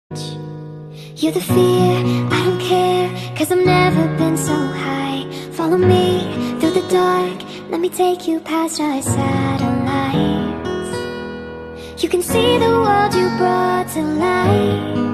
You're the fear, I don't care, 'cause I've never been so high. Follow me through the dark, let me take you past our satellites. You can see the world you brought to life.